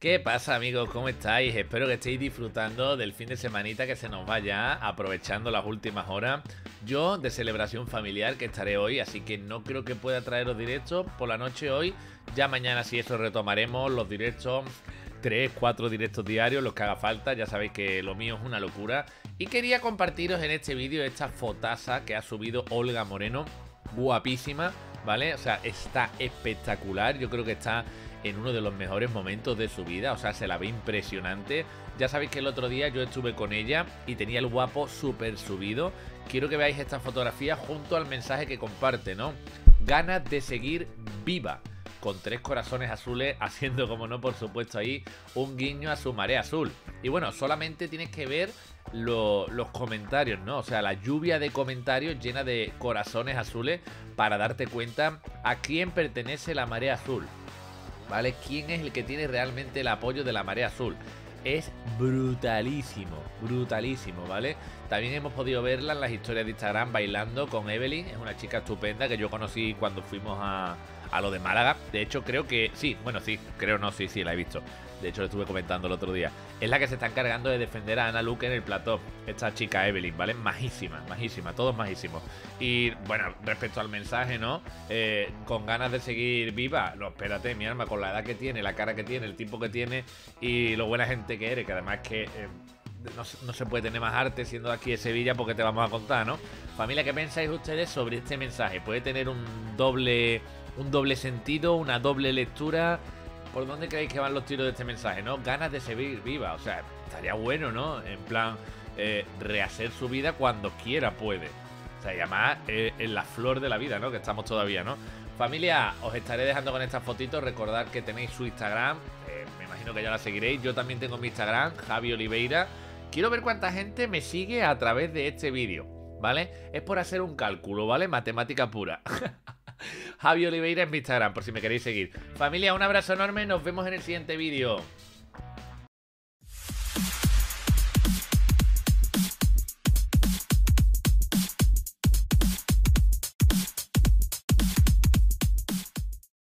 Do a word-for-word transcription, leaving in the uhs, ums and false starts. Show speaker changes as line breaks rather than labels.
¿Qué pasa, amigos? ¿Cómo estáis? Espero que estéis disfrutando del fin de semanita que se nos va ya, aprovechando las últimas horas. Yo de celebración familiar que estaré hoy, así que no creo que pueda traeros directos por la noche hoy. Ya mañana si eso retomaremos los directos, tres, cuatro directos diarios, los que haga falta. Ya sabéis que lo mío es una locura. Y quería compartiros en este vídeo esta fotaza que ha subido Olga Moreno, guapísima, ¿vale? O sea, está espectacular. Yo creo que está en uno de los mejores momentos de su vida, o sea, se la ve impresionante. Ya sabéis que el otro día yo estuve con ella y tenía el guapo súper subido. Quiero que veáis esta fotografía junto al mensaje que comparte, ¿no? Ganas de seguir viva, con tres corazones azules, haciendo, como no, por supuesto, ahí un guiño a su marea azul. Y bueno, solamente tienes que ver lo, los comentarios, ¿no? O sea, la lluvia de comentarios llena de corazones azules para darte cuenta a quién pertenece la marea azul, ¿vale? ¿Quién es el que tiene realmente el apoyo de la marea azul? Es brutalísimo, brutalísimo, ¿vale? También hemos podido verla en las historias de Instagram bailando con Evelyn. Es una chica estupenda que yo conocí cuando fuimos a, a lo de Málaga. De hecho, creo que... Sí, bueno, sí, creo no, sí, sí, la he visto. De hecho, lo estuve comentando el otro día. Es la que se está encargando de defender a Ana Luque en el plató. Esta chica Evelyn, ¿vale? Majísima, majísima, todos majísimos. Y, bueno, respecto al mensaje, ¿no? Eh, con ganas de seguir viva. No, espérate, mi alma, con la edad que tiene, la cara que tiene, el tipo que tiene y lo buena gente que eres, que además que... Eh, No, no se puede tener más arte siendo de aquí de Sevilla, porque te vamos a contar, ¿no? Familia, ¿qué pensáis ustedes sobre este mensaje? ¿Puede tener un doble, un doble sentido, una doble lectura? ¿Por dónde creéis que van los tiros de este mensaje, no? Ganas de seguir viva, o sea, estaría bueno, ¿no? En plan, eh, rehacer su vida cuando quiera puede. O sea, y además eh, en la flor de la vida, ¿no? Que estamos todavía, ¿no? Familia, os estaré dejando con estas fotitos. Recordad que tenéis su Instagram, eh, me imagino que ya la seguiréis. Yo también tengo mi Instagram, Javi Oliveira. Quiero ver cuánta gente me sigue a través de este vídeo, ¿vale? Es por hacer un cálculo, ¿vale? Matemática pura. Javi Oliveira es mi Instagram, por si me queréis seguir. Familia, un abrazo enorme, nos vemos en el siguiente vídeo.